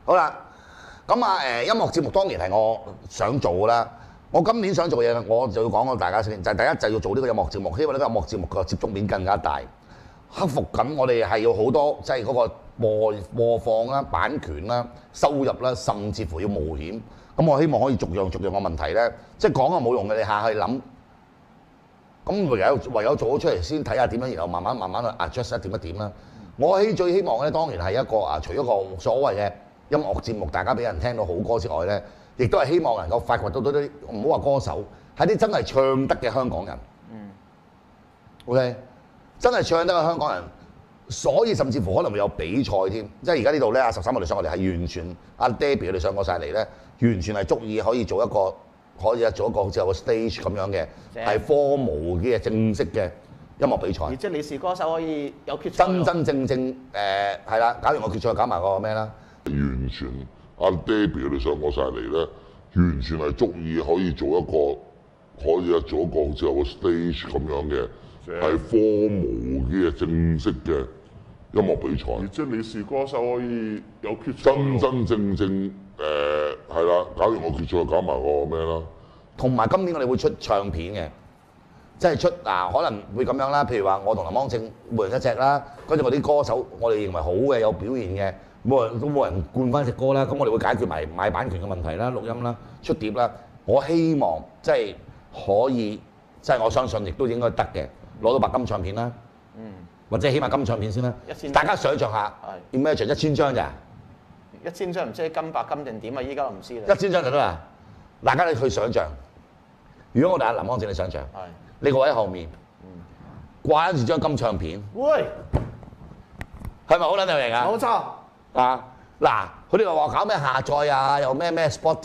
好啦，咁音樂節目當然係我想做㗎啦。我今年想做嘢，我就要講個大家先，就係第一就要做呢個音樂節目，希望呢個音樂節目個接觸面更加大，克服緊我哋係要好多即係嗰個播放啦、版權啦、收入啦，甚至乎要冒險。咁我希望可以逐樣個問題咧，即係講係冇用嘅，你下去諗。咁唯有做咗出嚟先睇下點樣，然後慢慢去 adjust 一點啦。我最希望咧，當然係一個除咗個所謂嘅音樂節目，大家俾人聽到好歌之外咧，亦都係希望能夠發掘到啲唔好話歌手，係啲真係唱得嘅香港人。OK， 真係唱得嘅香港人，所以甚至乎可能會有比賽添。即係而家呢度咧，阿13我哋上我哋係完全阿 Debbie 佢哋上過晒嚟咧，完全係足以可以做一個好似有個 stage 咁樣嘅，係formal嘅正式嘅音樂比賽。 而即係你是歌手可以有決賽。 真正係啦，搞完個決賽搞埋個咩啦？ 完全阿 Debbie 佢哋上過晒嚟咧，完全係足以可以做一個好似有個 stage 咁樣嘅，係 formal 嘅正式嘅音樂比賽。 而即係你是歌手可以有決賽。 真正係啦，搞完個決賽搞埋個咩啦？ 同埋今年我哋會出唱片嘅，即係出可能會咁樣啦。譬如話我同林邦正每人一隻啦，跟住我啲歌手我哋認為好嘅有表現嘅，冇人灌翻隻歌啦。咁我哋會解決埋買版權嘅問題啦、錄音啦、出碟啦。我希望即係可以，即係我相信亦都應該得嘅，攞到白金唱片啦。或者起碼金唱片先啦。大家想象下 ，imagine 1000張咋 ？1000張唔知金白金定點啊？依家都唔知啦。 1000張就得啦。大家你去想象，如果我哋阿林邦正你想象，你個位喺後面，掛住張金唱片， 喂， 係咪好撚有型啊？ 冇錯。 嗱，佢哋話搞咩下載啊，又咩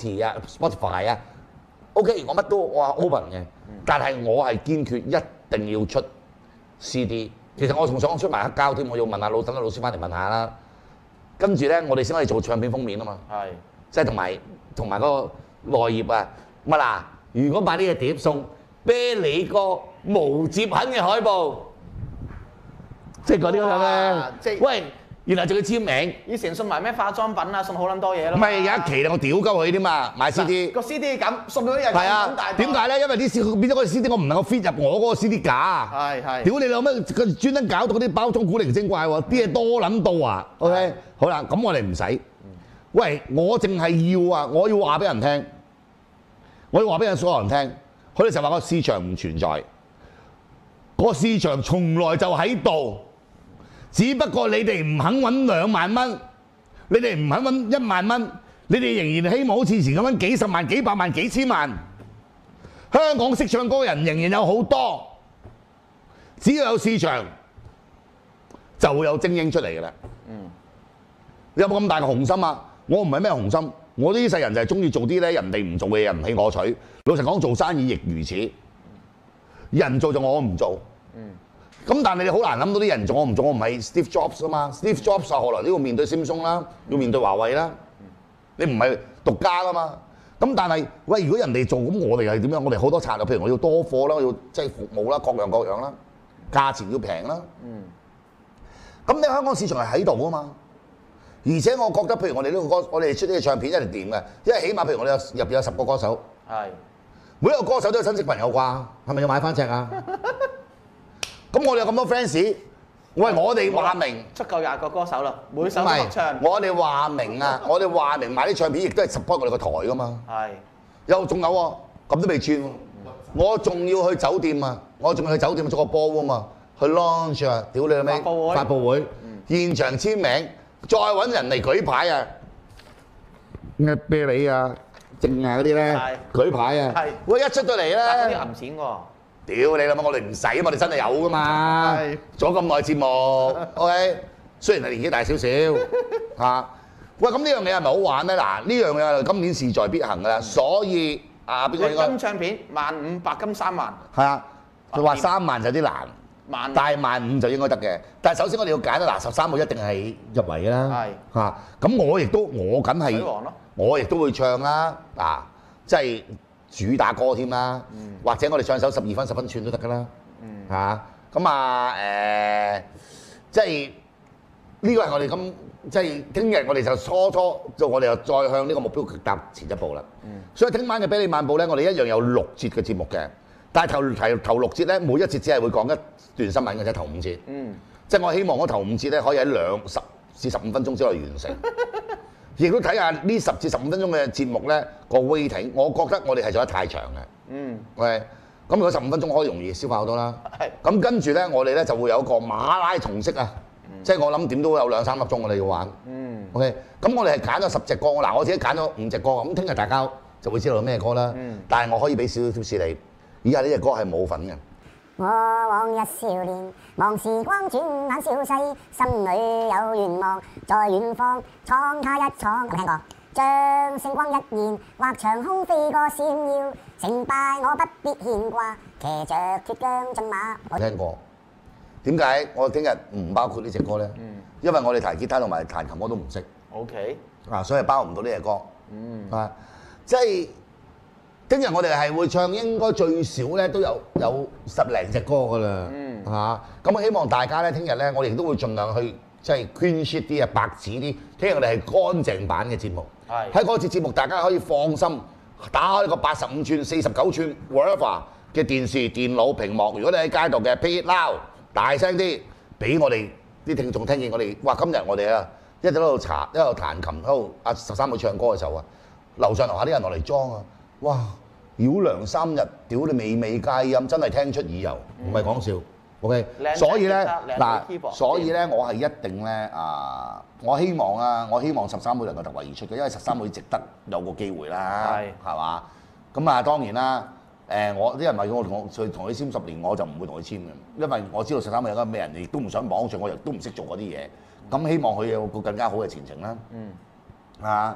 Spotify 啊 ，OK， 我乜都我話 open 嘅，但係我係堅決一定要出 CD。其實我仲想出埋黑膠添，我要問下等老師翻嚟問下啦。跟住咧，我哋先可以做唱片封面啊嘛。係。即係同埋嗰個內頁啊。咁嗱，如果買呢隻碟送啤梨哥無接痕嘅海報，即係嗰啲咁咧。喂，然後仲要簽名。 以前送埋咩化妝品啊，送好撚多嘢咯。 唔係有一期我屌鳩佢添嘛，買 CD。 個 CD 咁送到啲人咁大。 點解咧？因為啲變咗個 CD，我唔能夠 fit 入我嗰個 CD 架。係。屌你老咩？佢專登搞到嗰啲包裝古靈精怪喎，啲嘢多撚到啊。OK， 好啦，咁我哋唔使。喂，我淨係要啊！我要話俾人聽，我要話俾所有人聽，佢哋就話個市場唔存在，個市場從來就喺度，只不過你哋唔肯揾2萬蚊，你哋唔肯揾1萬蚊，你哋仍然希望好似以前咁揾幾十萬、幾百萬、幾千萬。香港識唱歌嘅人仍然有好多，只要有市場，就會有精英出嚟嘅啦。你有冇咁大嘅雄心啊？我唔係咩雄心，我呢世人就係中意做啲咧人哋唔做嘅嘢，唔起我取。老實講，做生意亦如此，人做就我唔做。咁但係你好難諗到啲人做我唔做，我唔係 Steve Jobs 啊嘛。Steve Jobs 後來都要面對 Samsung 啦，要面對華為啦。你唔係獨家噶嘛。咁但係喂，如果人哋做，咁我哋係點樣？我哋好多策略，譬如我要多貨啦，我要即係服務啦，各樣啦，價錢要平啦。咁你香港市場係喺度啊嘛。而且我覺得，譬如我哋呢個歌，我哋出呢個唱片一定掂嘅，因為起碼譬如我哋入邊有10個歌手，每一個歌手都有親戚朋友啩，係咪要買翻隻啊？咁我哋有咁多 fans，喂，我哋話明出夠20個歌手啦，每首都合唱。 我哋話明啊，我哋話明買啲唱片，亦都係 support 我哋個台噶嘛。又仲有喎，咁都未轉喎，我仲要去酒店啊，我仲要去酒店捉個波啊嘛，去 launch 啊，屌你老味，發佈會，現場簽名。再揾人嚟舉牌啊！咩啤梨啊、正啊嗰啲咧，舉牌啊！喂，一出到嚟咧， 嗰啲揞錢喎！ 屌你啦嘛！我哋唔使，我哋真係有噶嘛！做咗咁耐節目 ，OK， 雖然係年紀大少少嚇，喂，咁呢樣嘢係咪好玩咧？嗱，呢樣嘢今年勢在必行噶啦，所以邊個應該？ 金唱片15000，白金3萬。 係啊，佢話3萬就有啲難。大15000就應該得嘅，但係首先我哋要揀啦，嗱13號一定係入圍嘅啦，嚇咁我梗係我亦都會唱啦，即係主打歌添啦，或者我哋唱首12分10分寸都得㗎啦，嚇咁即係呢個係我哋咁即係聽日我哋就我哋又再向呢個目標踏前一步啦。所以聽晚嘅俾你漫步咧，我哋一樣有6節嘅節目嘅，但係頭6節咧，每一節只係會講一段新聞嘅啫，頭5節。即係我希望嗰頭5節咧可以喺10至15分鐘之內完成。亦都睇下呢10至15分鐘嘅節目咧個 waiting， 我覺得我哋係做得太長嘅。喂，咁如果15分鐘可以容易消化好多啦。咁跟住咧，我哋咧就會有一個馬拉松式啊，即係我諗點都有2-3粒鐘我哋要玩。OK， 咁我哋係揀咗10隻歌，嗱我自己揀咗5隻歌，咁聽日大家就會知道咩歌啦。但係我可以俾少少提示你，以下呢隻歌係冇份嘅。 我往日少年，望時光轉眼消逝，心裏有願望，在遠方闖他一闖。有冇聽過？將星光一現，或長空飛過閃耀，成敗我不必牽掛，騎着脫韁駿馬。 我聽過。點解我聽日唔包括呢隻歌咧？因為我哋彈吉他同埋彈琴我都唔識。 OK。 所以包唔到呢隻歌。即係。聽日我哋係會唱應該最少咧都有10零隻歌㗎啦，咁我希望大家咧聽日咧，我哋亦都會盡量去即係 clean sheet 啲啊，白紙啲。聽日我哋係乾淨版嘅節目，喺嗰節節目大家可以放心打開個85寸、49寸 whatever 嘅電視、電腦屏幕。如果你喺街度嘅 play it loud 大聲啲，俾我哋啲聽眾聽見我哋。哇！今日我哋啊一直喺度彈琴，喺度阿13妹唱歌嘅時候啊，樓上樓下啲人落嚟裝啊！哇！繞梁3日，屌你美美佳音，真係聽出耳油，唔係講笑。OK， 所以咧所以咧，我係一定咧我希望13妹能夠突圍而出嘅，因為13妹值得有個機會啦，係嘛？咁啊當然啦，我啲人話要我同佢簽10年，我就唔會同佢簽嘅，因為我知道13妹有個咩人，亦都唔想綁住我，亦都唔識做嗰啲嘢。咁希望佢有個更加好嘅前程啦。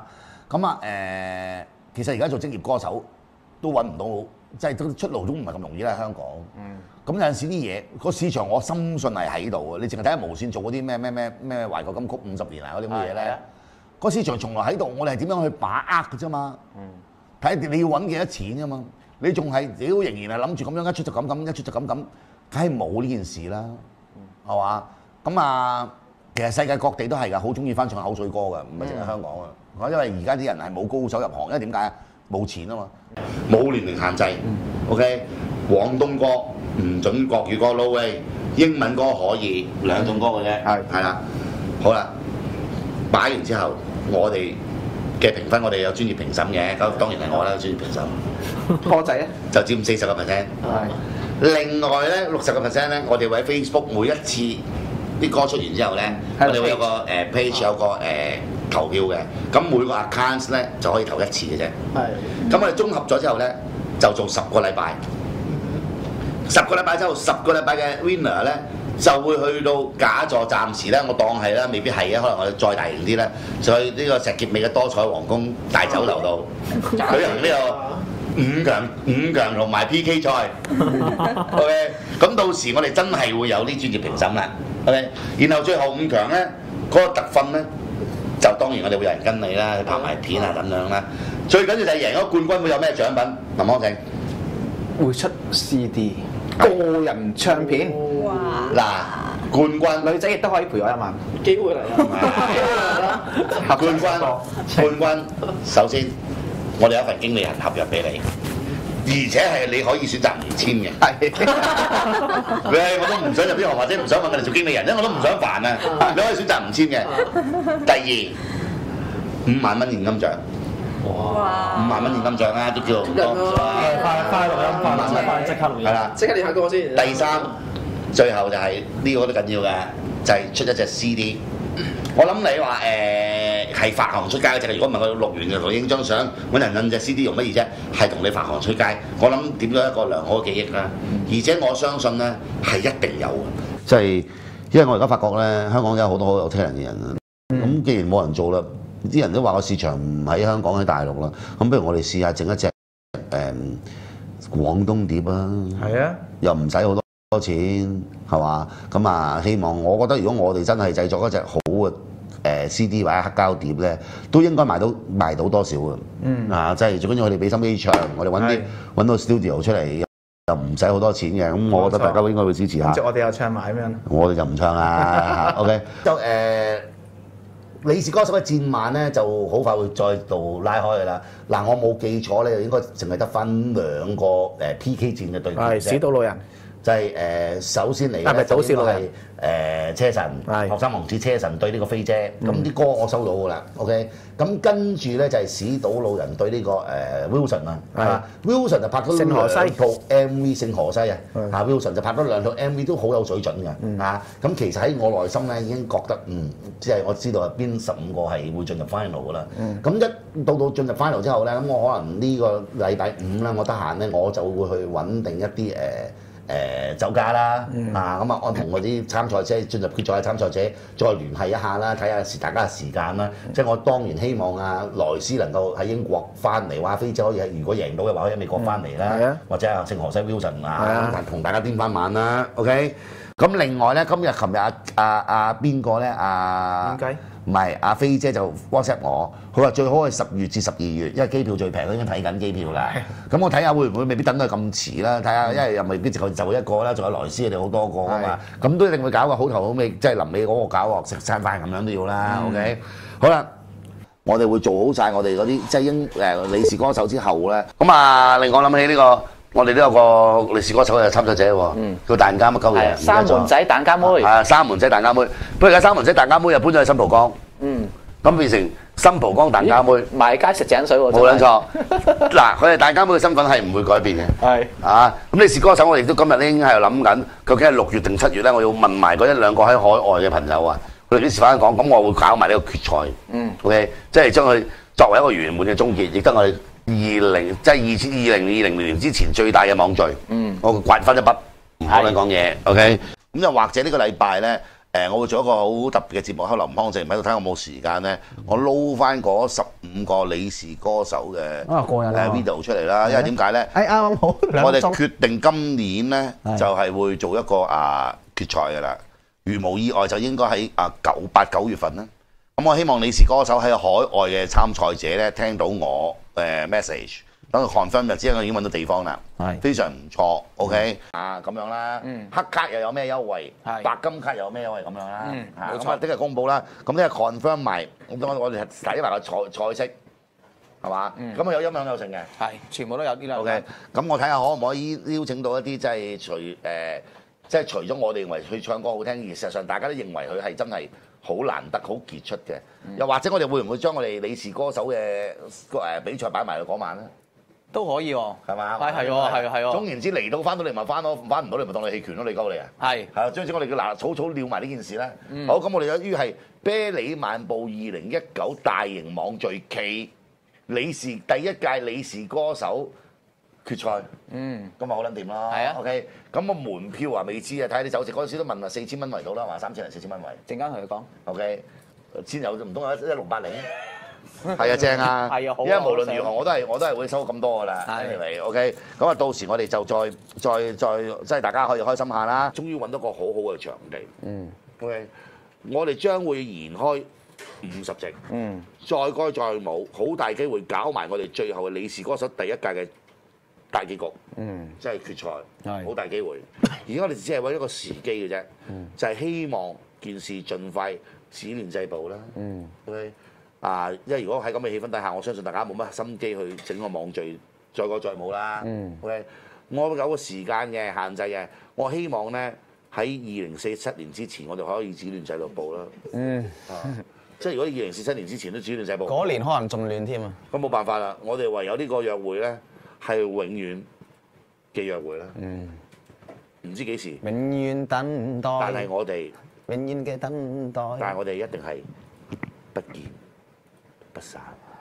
其實而家做職業歌手都揾唔到，即係出路都唔係咁容易啦，香港。咁有陣時啲嘢個市場，我深信係喺度嘅。你淨係睇下無線做嗰啲咩懷舊金曲50年啊嗰啲乜嘢咧，個市場從來喺度，我哋係點樣去把握嘅啫嘛？睇你要揾幾多錢啫嘛？你仲係屌仍然係諗住咁樣一出就咁，一出就咁，梗係冇呢件事啦，係嘛？咁其實世界各地都係㗎，好中意翻唱口水歌㗎，唔係淨係香港啊。因為而家啲人係冇高手入行，因為點解啊？冇錢啊嘛，冇年齡限制。OK， 廣東歌唔準國語歌 no way， 英文歌可以2種歌嘅啫。係啦，好啦，擺完之後，我哋嘅評分我哋有專業評審嘅，咁當然係我啦，專業評審。 歌仔咧就佔40%。另外咧60%咧，我哋會喺 Facebook 每一次啲歌出完之後咧，我哋會有個page 有個投票嘅，咁每個 account 咧就可以投1次嘅啫。咁我哋綜合咗之後咧，就做10個禮拜。10個禮拜之後，10個禮拜嘅 winner 咧就會去到假座，暫時咧我當係啦，未必係嘅，可能我哋再大型啲咧，就去呢個石硤尾嘅多彩皇宮大酒樓度舉行呢個五強同埋 PK 賽。OK， 咁到時我哋真係會有啲專業評審啦。OK， 然後最後5強咧嗰個特訓咧。就當然我哋會有人跟你啦，拍埋片啊咁樣啦。最緊要就係贏咗冠軍會有咩獎品？林康正會出 CD 個人唱片。 哇！ 嗱，冠軍女仔亦都可以陪我1萬，機會嚟啦！ 冠軍首先我哋有一份經理人合約俾你。而且係你可以選擇唔簽嘅，我都唔想入呢行，或者唔想揾佢哋做經理人，因為我都唔想煩啊。你可以選擇唔簽嘅。第二，5萬蚊現金獎。哇！5萬蚊現金獎啦，都叫做唔多。 快錄音，快即刻錄音。 係啦， 即刻練下歌先。 第三，最後就係呢個都緊要嘅，就係出一隻 CD。我諗你話係發行出街嗰隻，如果唔係我錄完就同影張相，揾人印隻 CD 用乜嘢啫？係同你發行出街，我諗點咗一個良好嘅記憶啦。而且我相信咧係一定有嘅，即係因為我而家發覺咧，香港有好多好有 talent 嘅人啊。咁既然冇人做啦，啲人都話個市場唔喺香港喺大陸啦，咁不如我哋試下整一隻廣東碟啊！係啊，又唔使好多錢係嘛？咁希望我覺得如果我哋真係製作一隻好嘅CD 或者黑膠碟咧，都應該賣到多少嘅。即係最緊要佢哋俾心機唱，我哋揾到 studio 出嚟。 就唔使好多錢嘅，咁我覺得大家應該會支持下。 即係我哋又唱埋咁樣。 我哋就唔唱啦，OK。就李氏歌手嘅戰漫咧，就好快會再度拉開㗎啦。嗱，我冇記錯咧，應該淨係得翻2個PK 戰嘅對決啫。 係史島老人。 就係首先嚟嘅， 係咪早少老人？ 車神，學生王子車神對呢個飛姐，咁啲歌我收到㗎啦，OK。咁跟住咧就係史島老人對呢個Wilson 啊，Wilson 就拍咗2套 MV，聖荷西啊，Wilson 就拍咗2套 MV 都好有水準嘅，咁其實喺我內心咧已經覺得即係我知道係邊15個係會進入 final 㗎啦。咁一到進入 final 之後咧，咁我可能呢個禮拜5啦，我得閒咧我就會去穩定一啲酒家啦，咁啊，我同嗰啲參賽者進入決賽嘅參賽者再聯繫一下啦，睇下大家嘅時間啦。即係我當然希望萊斯能夠喺英國翻嚟，話飛姐可以如果贏到嘅話，可以喺美國翻嚟啦，或者聖荷西 Wilson 同大家顛翻晚啦。OK。咁另外咧，琴日邊個咧？唔係阿飛姐就 WhatsApp 我，佢話最好係10月至12月，因為機票最平，佢已經睇緊機票啦。咁我睇下會唔會未必等到咁遲啦，睇下，因為又未必就一個啦，仲有萊斯佢哋好多個啊嘛，咁都一定會搞個好頭好尾，即係臨尾嗰個搞喎，食餐飯咁樣都要啦。OK， 好啦，我哋會做好晒我哋嗰啲即係李氏歌手之後咧，咁令我諗起呢個。我哋都有個李氏歌手嘅參賽者喎，叫蛋家乜鳩嘢？ 三門仔蛋家妹。 係三門仔蛋家妹，不過而家三門仔蛋家妹又搬咗去新蒲崗，咁變成新蒲崗蛋家妹。 賣街食井水喎。 冇撚錯。嗱，佢哋蛋家妹嘅身份係唔會改變嘅。係。咁李氏歌手我哋都今日咧已經係諗緊，究竟係6月定7月咧？我要問埋嗰1-2個喺海外嘅朋友啊，佢哋幾時翻香港？咁我會搞埋呢個決賽。OK， 即係將佢作為一個圓滿嘅終結，亦得我哋。2020年之前最大嘅網聚，我刮翻一筆，唔可能講嘢 ，OK。咁又或者呢個禮拜咧，我會做一個好特別嘅節目，喺林康正唔喺度睇，我冇時間咧，我撈翻嗰15個李氏歌手嘅video 出嚟啦。因為點解咧？ 啱啱好， 我哋決定今年咧就係會做一個決賽㗎啦。如無意外就應該喺8、9月份啦。咁我希望李氏歌手喺海外嘅參賽者咧聽到我message， 等佢 confirm 就知我已經揾到地方啦，非常唔錯 ，OK 咁樣啦。黑卡又有咩優惠？白金卡又有咩優惠咁樣啦？冇錯，聽日公佈啦。咁聽日 confirm 埋，咁我哋睇埋個賽式係嘛？咁有音響有成嘅， 全部都有啲啦。 OK， 咁我睇下可唔可以邀請到一啲即係除咗我哋認為佢唱歌好聽，而事實上大家都認為佢係真係好難得、好傑出嘅。又或者我哋會唔會將我哋李氏歌手嘅比賽擺埋去嗰晚咧？ 都可以喎， 係嘛？ 係喎。總言之嚟到翻到嚟咪翻咯，翻唔到你咪當你棄權咯，你鳩你啊！係啊，總之我哋叫嗱草料埋呢件事咧。好，咁我哋由於係啤梨漫步2019大型網聚暨第一屆李氏歌手決賽，咁咪好撚掂咯。係啊 ，OK， 咁個門票未知啊，睇下啲酒席嗰陣時都問話4000蚊圍到啦，話3000零4000蚊圍。陣間同佢講 ，OK， 先有唔通有1680？係啊，正啊，係啊，好。因為無論如何我都係會收咁多噶啦。anyway OK， 咁啊到時我哋就再即係大家可以開心下啦。終於揾到個好好嘅場地。OK， 我哋將會延開50席。再歌再舞，好大機會搞埋我哋最後嘅李氏歌手第一屆嘅大結局，即係決賽，好大機會。而家我哋只係揾一個時機嘅啫，就係希望件事盡快始亂制暴啦。OK， 因為如果喺咁嘅氣氛底下，我相信大家冇乜心機去整個網聚再歌再舞啦。OK， 我有個時間嘅限制嘅，我希望咧喺2047年之前，我哋可以始亂制暴啦。即係如果2047年之前都始亂制暴， 嗰年可能仲亂添啊！ 咁冇辦法啦，我哋唯有呢個約會咧。係永遠嘅約會啦，唔知幾時。 永遠等待。 但係我哋永遠嘅等待。 但係我哋一定係不見不散。